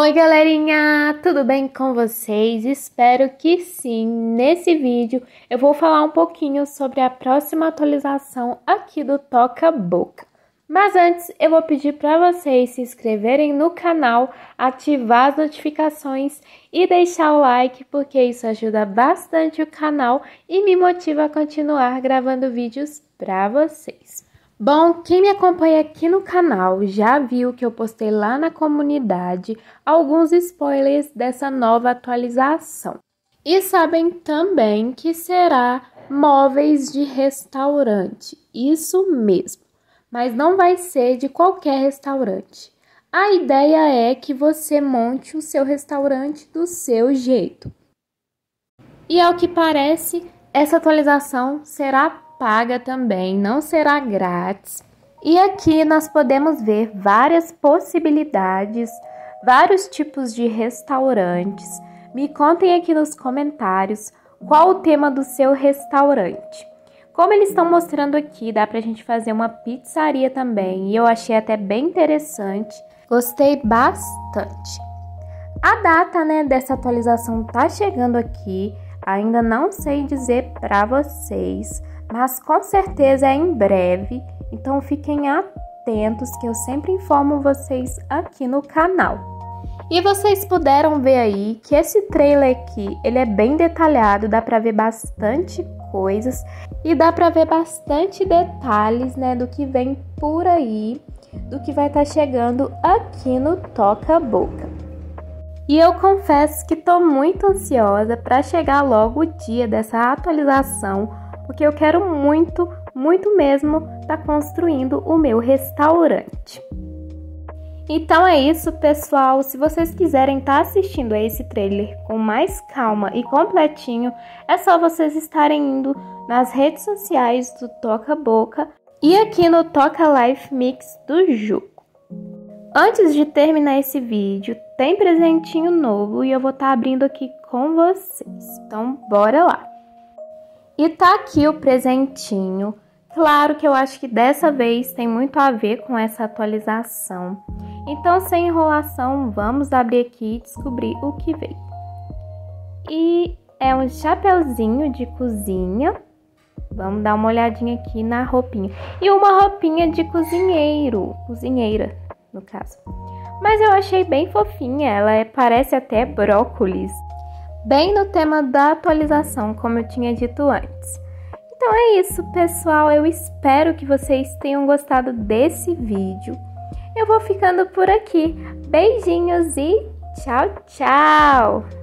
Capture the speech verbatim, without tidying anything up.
Oi galerinha, tudo bem com vocês? Espero que sim. Nesse vídeo eu vou falar um pouquinho sobre a próxima atualização aqui do Toca Boca. Mas antes eu vou pedir para vocês se inscreverem no canal, ativar as notificações e deixar o like, porque isso ajuda bastante o canal e me motiva a continuar gravando vídeos para vocês. Bom, quem me acompanha aqui no canal já viu que eu postei lá na comunidade alguns spoilers dessa nova atualização. E sabem também que será móveis de restaurante, isso mesmo, mas não vai ser de qualquer restaurante. A ideia é que você monte o seu restaurante do seu jeito. E ao que parece, essa atualização será paga também, não será grátis. E aqui nós podemos ver várias possibilidades, vários tipos de restaurantes. Me contem aqui nos comentários qual o tema do seu restaurante. Como eles estão mostrando aqui, dá pra gente fazer uma pizzaria também, e eu achei até bem interessante. Gostei bastante. A data, né, dessa atualização tá chegando aqui, ainda não sei dizer pra vocês, mas com certeza é em breve, então fiquem atentos que eu sempre informo vocês aqui no canal. E vocês puderam ver aí que esse trailer aqui, ele é bem detalhado, dá pra ver bastante coisas e dá pra ver bastante detalhes, né, do que vem por aí, do que vai estar chegando aqui no Toca Boca. E eu confesso que tô muito ansiosa para chegar logo o dia dessa atualização, porque eu quero muito, muito mesmo estar construindo o meu restaurante. Então é isso, pessoal. Se vocês quiserem estar assistindo a esse trailer com mais calma e completinho, é só vocês estarem indo nas redes sociais do Toca Boca e aqui no Toca Life Mix do Juco. Antes de terminar esse vídeo, tem presentinho novo e eu vou estar abrindo aqui com vocês. Então, bora lá! E tá aqui o presentinho. Claro que eu acho que dessa vez tem muito a ver com essa atualização. Então, sem enrolação, vamos abrir aqui e descobrir o que veio. E é um chapeuzinho de cozinha. Vamos dar uma olhadinha aqui na roupinha. E uma roupinha de cozinheiro, cozinheira, no caso. Mas eu achei bem fofinha, ela é, parece até brócolis. Bem no tema da atualização, como eu tinha dito antes. Então é isso, pessoal. Eu espero que vocês tenham gostado desse vídeo. Eu vou ficando por aqui. Beijinhos e tchau, tchau!